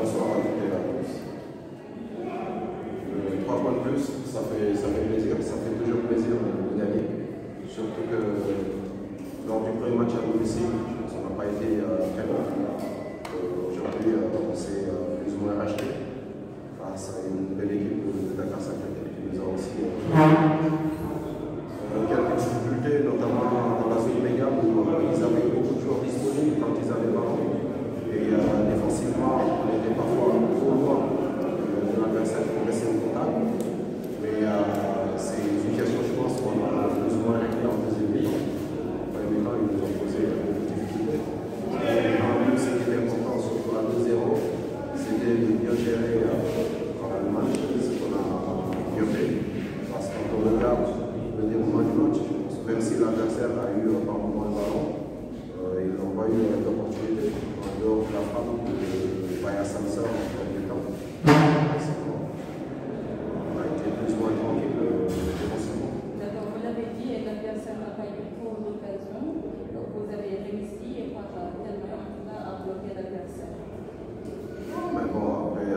bonsoir à toutes et à tous. 3 points de plus, ça fait plaisir, ça fait toujours plaisir de gagner. Surtout que lors du premier match à domicile, ça n'a pas été très bon. Aujourd'hui, on s'est plus ou moins racheté face à une belle équipe de Dakar Sacré-Cœur qui nous a aussi quelques difficultés, notamment dans la zone immédiate où ils avaient beaucoup de joueurs disponibles quand ils avaient le ballon. Et défensivement, on était parfois trop loin de l'adversaire pour rester au contact. Mais c'est une situation, je pense, qu'on a plus ou moins réglée en deuxième mi-temps. En premier mi-temps, ils nous ont posé beaucoup de difficultés. En plus, ce qui était important, surtout à 2-0, c'était de bien gérer le match, ce qu'on a bien fait. Parce que quand on regarde le déroulement du match, même si l'adversaire a eu par moment le ballon, ils n'ont pas eu d'opportunité en dehors de la frappe de Baya Samsa en premier temps. On a été plus ou moins tranquille défensivement. D'accord, vous l'avez dit, l'adversaire n'a pas eu trop d'occasion. Vous avez réussi et par quelle manière en tout cas à bloquer l'adversaire? Mais bon, après,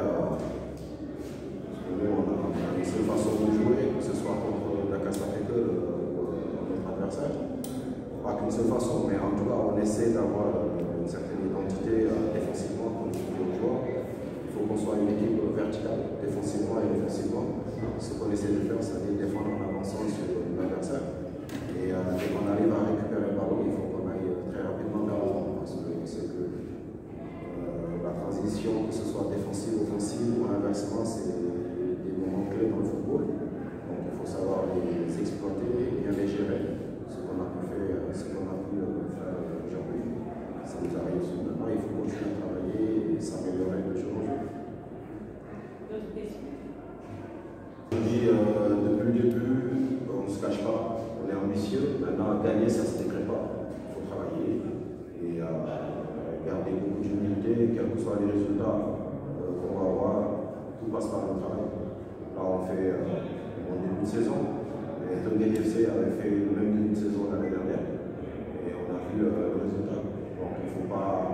nous, on a une seule façon de jouer, que ce soit contre Dakar Sacré-Cœur ou notre adversaire. Pas qu'une seule façon, mais en tout cas, on essaie d'avoir une certaine identité défensivement comme tous les joueurs. Il faut qu'on soit une équipe verticale, défensivement et offensivement. Ce qu'on essaie de faire, c'est de défendre en avançant sur l'adversaire. Et dès qu'on arrive à récupérer le ballon, il faut qu'on aille très rapidement vers l'avant. Parce que c'est que la transition, que ce soit défensive, offensive ou inversement, c'est des moments clés dans le football. Donc il faut savoir les exploiter et bien les gérer. Ce qu'on a pu faire aujourd'hui, ça nous arrive maintenant. Il faut continuer à travailler et s'améliorer de jour en jour. D'autres questions? Je dis depuis le début, on ne se cache pas, on est ambitieux. Maintenant, gagner, ça ne se décrète pas. Il faut travailler et garder beaucoup d'humilité, quels que soient les résultats qu'on va avoir, tout passe par le travail. Là, on fait un début de saison. Tongué FC avait fait le même début de saison l'année dernière et on a vu le résultat. Donc il ne faut pas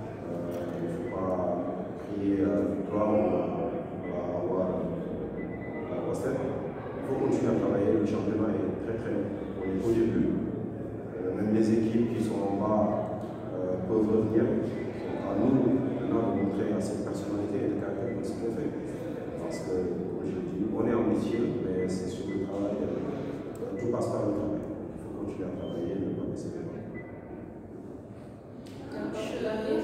crier victoire, on va avoir la recette. Il faut continuer à travailler. Le championnat est très très long. On est au début. Même les équipes qui sont en bas peuvent revenir. Donc à nous maintenant de montrer à cette personnalité et de caractère ce qu'on fait. Parce que, comme je dis, on est ambitieux, mais c'est sur le travail. Tout passe par le travail. Il faut continuer à travailler, ne pas baisser les bras.